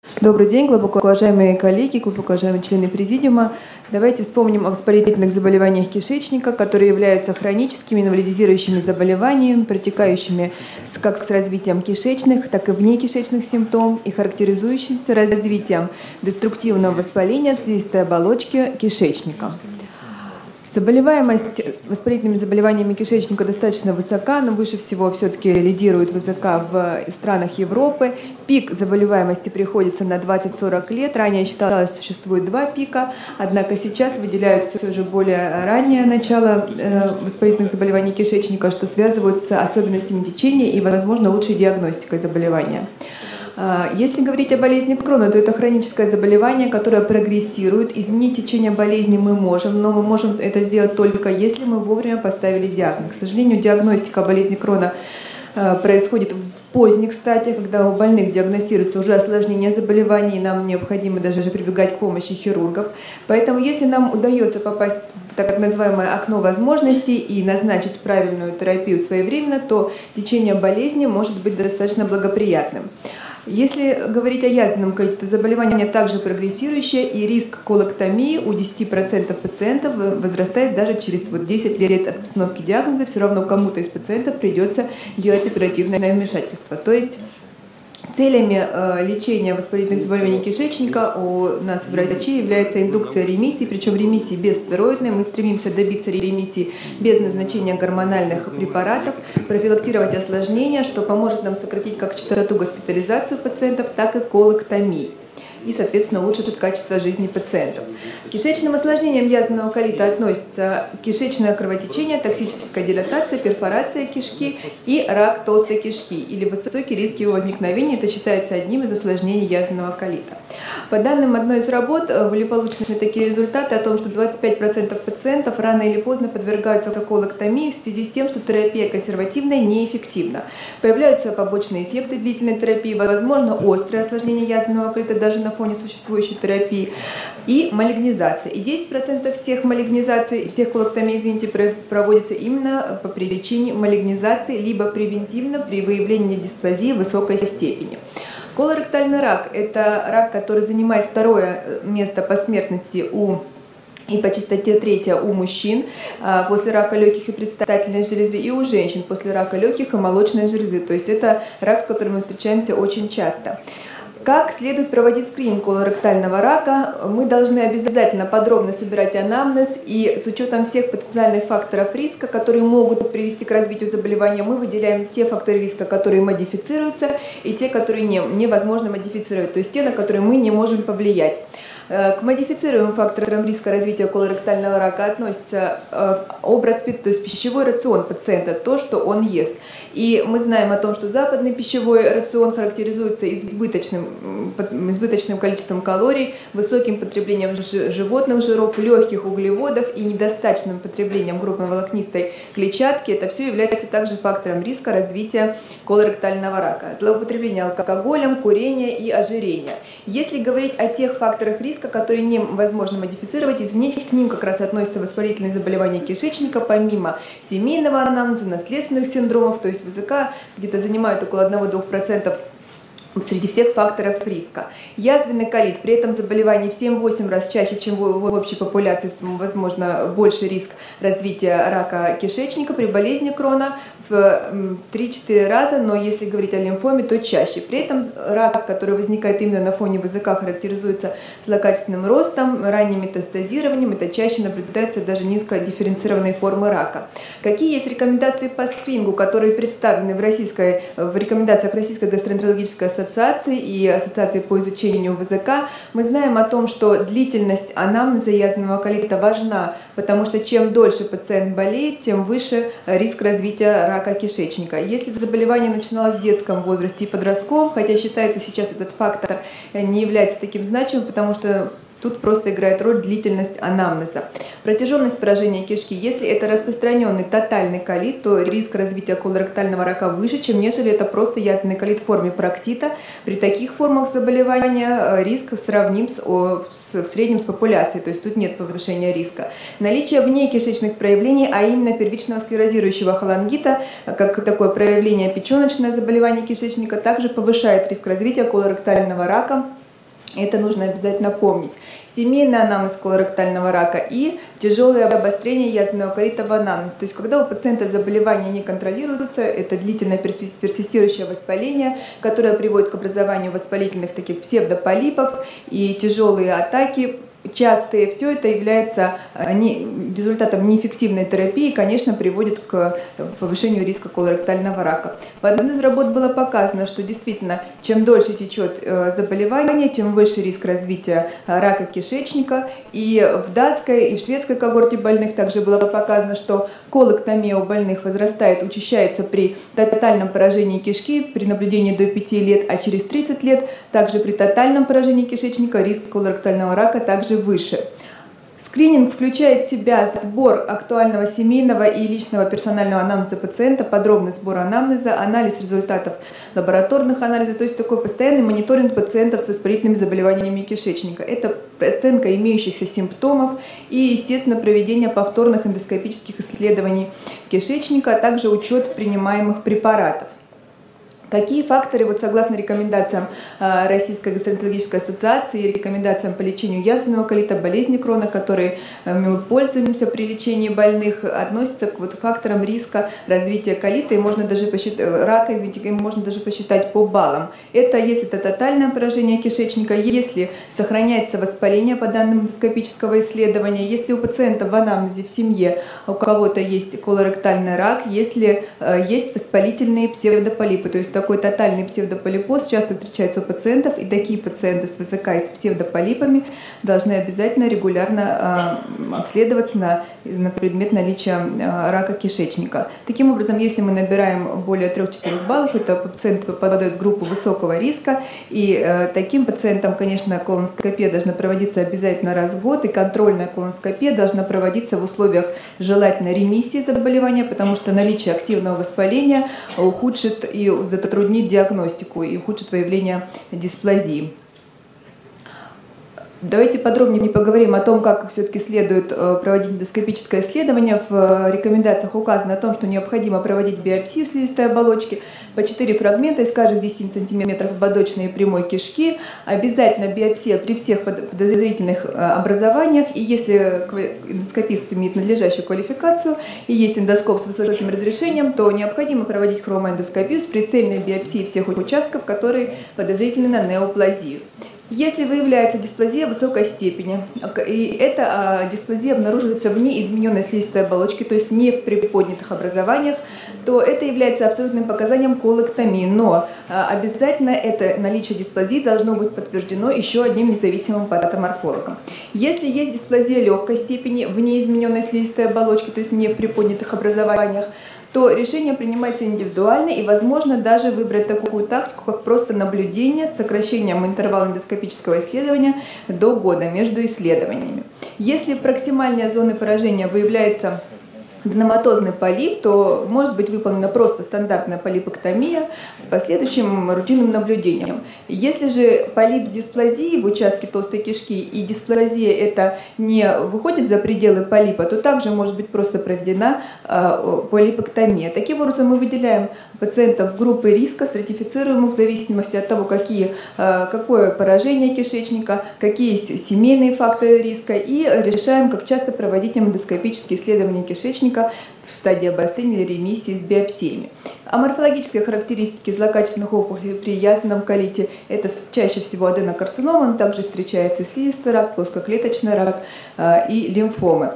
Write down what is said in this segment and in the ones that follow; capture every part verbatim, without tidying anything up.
Добрый день, глубоко уважаемые коллеги, глубоко уважаемые члены президиума. Давайте вспомним о воспалительных заболеваниях кишечника, которые являются хроническими инвалидизирующими заболеваниями, протекающими с, как с развитием кишечных, так и внекишечных симптомов и характеризующимся развитием деструктивного воспаления в слизистой оболочке кишечника. Заболеваемость воспалительными заболеваниями кишечника достаточно высока, но выше всего все-таки лидирует высока в странах Европы. Пик заболеваемости приходится на двадцать-сорок лет. Ранее считалось, что существует два пика, однако сейчас выделяются все же более раннее начало воспалительных заболеваний кишечника, что связывают с особенностями течения и, возможно, лучшей диагностикой заболевания. Если говорить о болезни Крона, то это хроническое заболевание, которое прогрессирует. Изменить течение болезни мы можем, но мы можем это сделать только если мы вовремя поставили диагноз. К сожалению, диагностика болезни Крона происходит в поздних стадиях, когда у больных диагностируется уже осложнение заболевания, и нам необходимо даже прибегать к помощи хирургов. Поэтому, если нам удается попасть в так называемое окно возможностей и назначить правильную терапию своевременно, то течение болезни может быть достаточно благоприятным. Если говорить о язвенном колите, то заболевание также прогрессирующее, и риск колоктомии у десяти процентов пациентов возрастает даже через вот десять лет от постановки диагноза. Все равно кому-то из пациентов придется делать оперативное вмешательство. То есть целями э, лечения воспалительных заболеваний кишечника у нас, врачей, является индукция ремиссии, причем ремиссии бесстероидной. Мы стремимся добиться ремиссии без назначения гормональных препаратов, профилактировать осложнения, что поможет нам сократить как частоту госпитализации пациентов, так и колоктомии. И, соответственно, улучшит качество жизни пациентов. К кишечным осложнениям язвенного колита относятся кишечное кровотечение, токсическая дилатация, перфорация кишки и рак толстой кишки или высокий риск его возникновения. Это считается одним из осложнений язвенного колита. По данным одной из работ были получены такие результаты о том, что двадцать пять процентов пациентов рано или поздно подвергаются колоктомии в связи с тем, что терапия консервативная неэффективна. Появляются побочные эффекты длительной терапии, возможно, острые осложнения язвенного колита даже на фоне существующей терапии, и малигнизация. И десять процентов всех малигнизаций, всех колоктомий, извините, проводится именно по причине малигнизации, либо превентивно при выявлении дисплазии высокой степени. Колоректальный рак – это рак, который занимает второе место по смертности у и по частоте третье у мужчин после рака легких и предстательной железы, и у женщин после рака легких и молочной железы. То есть это рак, с которым мы встречаемся очень часто. Как следует проводить скрининг колоректального рака? Мы должны обязательно подробно собирать анамнез, и с учетом всех потенциальных факторов риска, которые могут привести к развитию заболевания, мы выделяем те факторы риска, которые модифицируются, и те, которые не, невозможно модифицировать, то есть те, на которые мы не можем повлиять. К модифицируемым факторам риска развития колоректального рака относится образ, то есть пищевой рацион пациента, то, что он ест. И мы знаем о том, что западный пищевой рацион характеризуется избыточным, избыточным количеством калорий, высоким потреблением животных жиров, легких углеводов и недостаточным потреблением крупноволокнистой клетчатки. Это все является также фактором риска развития колоректального рака. Злоупотребление алкоголем, курение и ожирение. Если говорить о тех факторах риска, которые невозможно модифицировать, изменить, к ним как раз относятся воспалительные заболевания кишечника, помимо семейного анамнеза, наследственных синдромов, то есть ВЗК где-то занимают около одного-двух процентов среди всех факторов риска. Язвенный колит, при этом заболевание в семь-восемь раз чаще, чем в общей популяции, возможно, больше риск развития рака кишечника, при болезни Крона в три-четыре раза, но если говорить о лимфоме, то чаще. При этом рак, который возникает именно на фоне ВЗК, характеризуется злокачественным ростом, ранним метастазированием, это чаще наблюдается даже низкодифференцированные формы рака. Какие есть рекомендации по скринингу, которые представлены в, российской, в рекомендациях Российской гастроэнтерологической ассоциации ассоциации и ассоциации по изучению ВЗК? Мы знаем о том, что длительность анамнеза язвенного колита важна, потому что чем дольше пациент болеет, тем выше риск развития рака кишечника. Если заболевание начиналось в детском возрасте и подростковом, хотя считается сейчас этот фактор не является таким значимым, потому что тут просто играет роль длительность анамнеза. Протяженность поражения кишки. Если это распространенный тотальный колит, то риск развития колоректального рака выше, чем нежели это просто язвенный колит в форме проктита. При таких формах заболевания риск сравним с, о, с, в среднем с популяцией, то есть тут нет повышения риска. Наличие внекишечных проявлений, а именно первичного склерозирующего холангита, как такое проявление печеночное заболевание кишечника, также повышает риск развития колоректального рака Это нужно обязательно помнить. Семейный анамнез колоректального рака и тяжелое обострение язвенного колита анамнеза. То есть, когда у пациента заболевание не контролируется, это длительное персистирующее воспаление, которое приводит к образованию воспалительных таких псевдополипов и тяжелые атаки. Частые, все это является не, результатом неэффективной терапии и, конечно, приводит к повышению риска колоректального рака. В одной из работ было показано, что действительно, чем дольше течет заболевание, тем выше риск развития рака кишечника. И в датской и в шведской когорте больных также было показано, что колэктомия у больных возрастает, учащается при тотальном поражении кишки при наблюдении до пяти лет, а через тридцать лет также при тотальном поражении кишечника риск колоректального рака также выше. Скрининг включает в себя сбор актуального семейного и личного персонального анамнеза пациента, подробный сбор анамнеза, анализ результатов лабораторных анализов, то есть такой постоянный мониторинг пациентов с воспалительными заболеваниями кишечника. Это оценка имеющихся симптомов и, естественно, проведение повторных эндоскопических исследований кишечника, а также учет принимаемых препаратов. Какие факторы, вот согласно рекомендациям Российской гастроэнтерологической ассоциации и рекомендациям по лечению язвенного колита, болезни Крона, которые мы пользуемся при лечении больных, относятся к вот факторам риска развития колита и можно даже посчитать, рака, извините, и можно даже посчитать по баллам. Это если это тотальное поражение кишечника, если сохраняется воспаление по данным эндоскопического исследования, если у пациента в анамнезе в семье у кого-то есть колоректальный рак, если есть воспалительные псевдополипы, то есть такой тотальный псевдополипоз часто встречается у пациентов, и такие пациенты с ВЗК и с псевдополипами должны обязательно регулярно э, обследоваться на, на предмет наличия э, рака кишечника. Таким образом, если мы набираем более трёх-четырёх баллов, это пациенты попадают в группу высокого риска, и э, таким пациентам, конечно, колоноскопия должна проводиться обязательно раз в год, и контрольная колоноскопия должна проводиться в условиях желательной ремиссии заболевания, потому что наличие активного воспаления ухудшит и затруднит диагностику и ухудшит выявление дисплазии. Давайте подробнее поговорим о том, как все-таки следует проводить эндоскопическое исследование. В рекомендациях указано о том, что необходимо проводить биопсию слизистой оболочки по четыре фрагмента из каждых десяти сантиметров ободочной и прямой кишки. Обязательно биопсия при всех подозрительных образованиях. И если эндоскопист имеет надлежащую квалификацию и есть эндоскоп с высоким разрешением, то необходимо проводить хромоэндоскопию с прицельной биопсией всех участков, которые подозрительны на неоплазию. Если выявляется дисплазия высокой степени, и эта дисплазия обнаруживается вне измененной слизистой оболочки, то есть не в приподнятых образованиях, то это является абсолютным показанием колэктомии. Но обязательно это наличие дисплазии должно быть подтверждено еще одним независимым патоморфологом. Если есть дисплазия легкой степени вне измененной слизистой оболочки, то есть не в приподнятых образованиях, то решение принимается индивидуально и возможно даже выбрать такую тактику, как просто наблюдение с сокращением интервала эндоскопического исследования до года между исследованиями. Если проксимальные зоны поражения выявляются аденоматозный полип, то может быть выполнена просто стандартная полипэктомия с последующим рутинным наблюдением. Если же полип с дисплазией в участке толстой кишки и дисплазия это не выходит за пределы полипа, то также может быть просто проведена э, полипэктомия. Таким образом мы выделяем пациентов в группы риска, стратифицируем их в зависимости от того, какие, э, какое поражение кишечника, какие семейные факторы риска, и решаем, как часто проводить эндоскопические исследования кишечника в стадии обострения или ремиссии с биопсиями. А морфологические характеристики злокачественных опухолей при язвенном колите – это чаще всего аденокарцинома, но также встречается и слизистый рак, плоскоклеточный рак э, и лимфомы.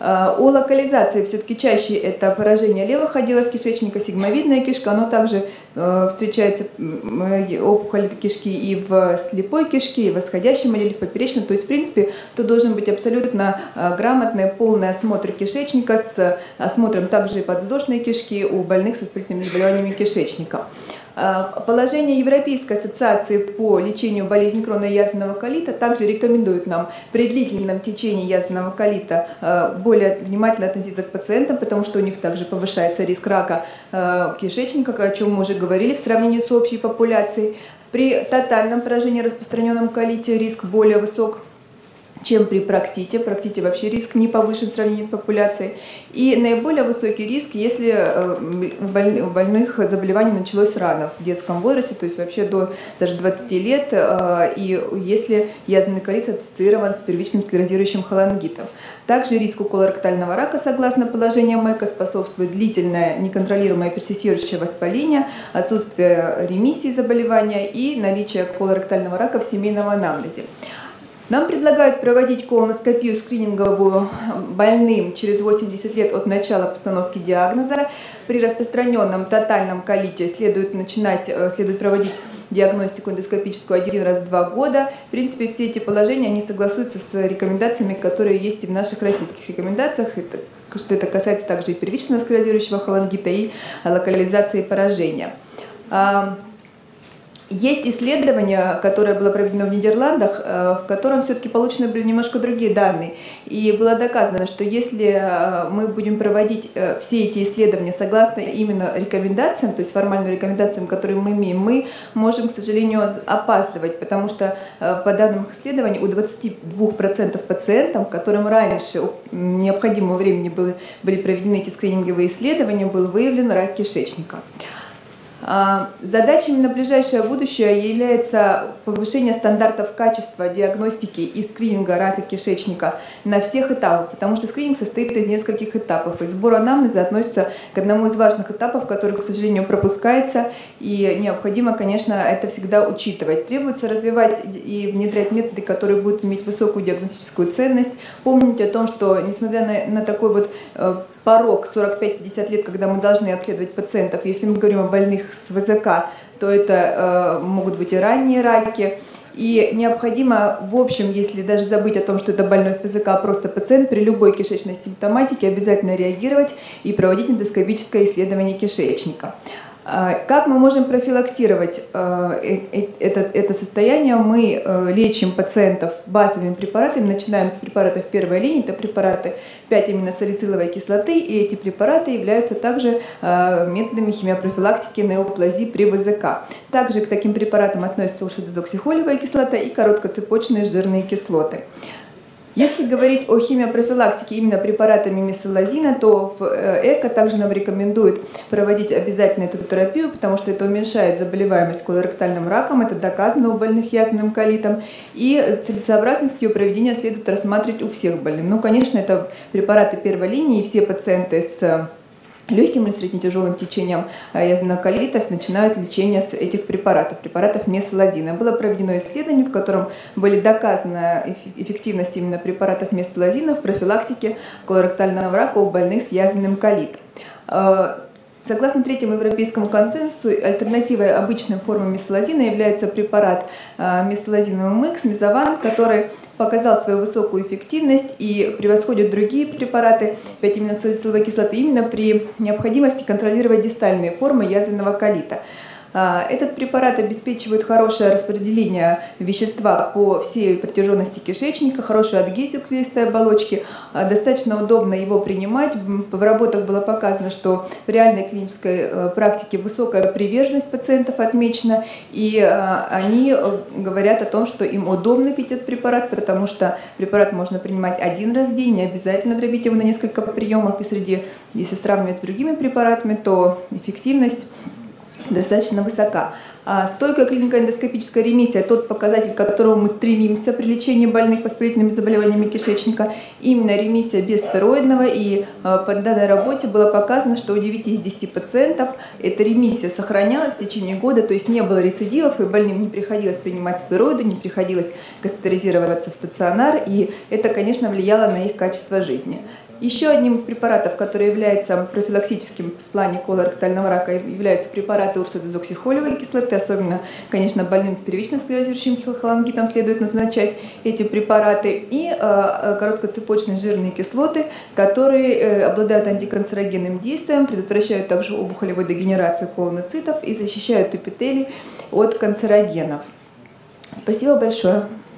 О локализации все-таки чаще это поражение левых отделов кишечника, сигмовидная кишка, но также э, встречается э, опухоль кишки и в слепой кишке, и в восходящем отделе, в поперечном. То есть, в принципе, тут должен быть абсолютно э, грамотный, полный осмотр кишечника с осмотром также и подвздошной кишки у больных с воспалительными заболеваниями кишечника. Положение Европейской ассоциации по лечению болезни Крона и язвенного колита также рекомендует нам при длительном течении язвенного колита более внимательно относиться к пациентам, потому что у них также повышается риск рака кишечника, о чем мы уже говорили в сравнении с общей популяцией. При тотальном поражении распространенном колите риск более высок. чем при проктите. Проктите вообще риск не повышен в сравнении с популяцией. И наиболее высокий риск, если у больных заболевание началось рано, в детском возрасте, то есть вообще до даже двадцати лет, и если язвенный колит ассоциирован с первичным склерозирующим холангитом. Также риску колоректального рака, согласно положению МЭКа, способствует длительное неконтролируемое персистирующее воспаление, отсутствие ремиссии заболевания и наличие колоректального рака в семейном анамнезе. Нам предлагают проводить колоноскопию скрининговую больным через восемьдесят лет от начала постановки диагноза. При распространенном тотальном колите следует начинать, следует проводить диагностику эндоскопическую один раз в два года. В принципе, все эти положения они согласуются с рекомендациями, которые есть и в наших российских рекомендациях. Это, что это касается также и первичного склерозирующего холангита, и локализации поражения. Есть исследование, которое было проведено в Нидерландах, в котором все-таки получены были немножко другие данные. И было доказано, что если мы будем проводить все эти исследования согласно именно рекомендациям, то есть формальным рекомендациям, которые мы имеем, мы можем, к сожалению, опаздывать, потому что по данным исследований у двадцати двух процентов пациентов, которым раньше необходимого времени были, были проведены эти скрининговые исследования, был выявлен рак кишечника. Задачами на ближайшее будущее является повышение стандартов качества диагностики и скрининга рака кишечника на всех этапах, потому что скрининг состоит из нескольких этапов. И сбор анамнеза относится к одному из важных этапов, который, к сожалению, пропускается, и необходимо, конечно, это всегда учитывать. Требуется развивать и внедрять методы, которые будут иметь высокую диагностическую ценность. Помните о том, что, несмотря на, на такой вот порог сорок пять — пятьдесят лет, когда мы должны обследовать пациентов, если мы говорим о больных с ВЗК, то это э, могут быть и ранние раки. И необходимо, в общем, если даже забыть о том, что это больной с ВЗК, а просто пациент, при любой кишечной симптоматике обязательно реагировать и проводить эндоскопическое исследование кишечника. Как мы можем профилактировать это, это состояние? Мы лечим пациентов базовыми препаратами, начинаем с препаратов первой линии, это препараты пять-аминосалициловой кислоты, и эти препараты являются также методами химиопрофилактики неоплазии при ВЗК. Также к таким препаратам относятся урсодезоксихолевая кислота и короткоцепочные жирные кислоты. Если говорить о химиопрофилактике именно препаратами месалазина, то в ЭКО также нам рекомендуют проводить обязательно эту терапию, потому что это уменьшает заболеваемость колоректальным раком, это доказано у больных язвенным колитом, и целесообразность ее проведения следует рассматривать у всех больных. Ну, конечно, это препараты первой линии, и все пациенты с легким или среднетяжелым течением язвенного колита начинают лечение с этих препаратов, препаратов месалазина. Было проведено исследование, в котором были доказана эффективность именно препаратов месалазина в профилактике колоректального рака у больных с язвенным колитом. Согласно третьему европейскому консенсусу, альтернативой обычным формам месалазина является препарат месалазиновый МЭКС, Мезован, который показал свою высокую эффективность и превосходит другие препараты пять-аминосалициловой кислоты именно при необходимости контролировать дистальные формы язвенного колита. Этот препарат обеспечивает хорошее распределение вещества по всей протяженности кишечника, хорошую адгезию к слизистой оболочке. Достаточно удобно его принимать. В работах было показано, что в реальной клинической практике высокая приверженность пациентов отмечена, и они говорят о том, что им удобно пить этот препарат, потому что препарат можно принимать один раз в день, не обязательно дробить его на несколько приемов, и среди, если сравнивать с другими препаратами, то эффективность достаточно высока. А стойкая клинико-эндоскопическая ремиссия – тот показатель, к которому мы стремимся при лечении больных воспалительными заболеваниями кишечника. Именно ремиссия бесстероидного, и а, по данной работе было показано, что у девяти из десяти пациентов эта ремиссия сохранялась в течение года, то есть не было рецидивов, и больным не приходилось принимать стероиды, не приходилось госпитализироваться в стационар, и это, конечно, влияло на их качество жизни. Еще одним из препаратов, который является профилактическим в плане колоректального рака, являются препараты урсодезоксихолевой кислоты. Особенно, конечно, больным с первичным склерозирующим холангитом следует назначать эти препараты. И э, короткоцепочные жирные кислоты, которые э, обладают антиканцерогенным действием, предотвращают также опухолевую дегенерацию колоноцитов и защищают эпителий от канцерогенов. Спасибо большое.